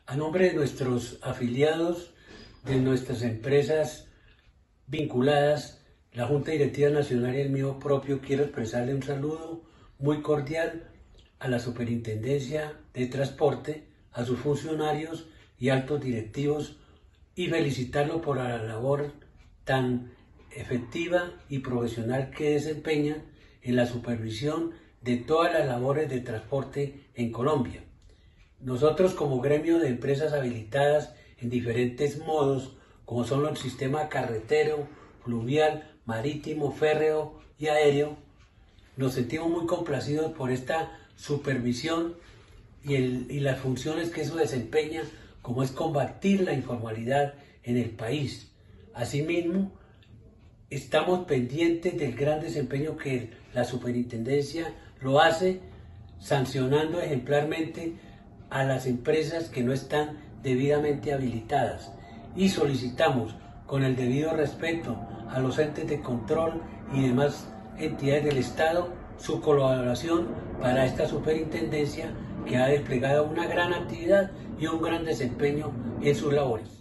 A nombre de nuestros afiliados, de nuestras empresas vinculadas, la Junta Directiva Nacional y el mío propio, quiero expresarle un saludo muy cordial a la Superintendencia de Transporte, a sus funcionarios y altos directivos y felicitarlo por la labor tan efectiva y profesional que desempeñan en la supervisión de todas las labores de transporte en Colombia. Nosotros, como gremio de empresas habilitadas en diferentes modos, como son los sistemas carretero, fluvial, marítimo, férreo y aéreo, nos sentimos muy complacidos por esta supervisión y las funciones que eso desempeña, como es combatir la informalidad en el país. Asimismo, estamos pendientes del gran desempeño que la superintendencia lo hace, sancionando ejemplarmente a las empresas que no están debidamente habilitadas, y solicitamos con el debido respeto a los entes de control y demás entidades del Estado su colaboración para esta superintendencia que ha desplegado una gran actividad y un gran desempeño en sus labores.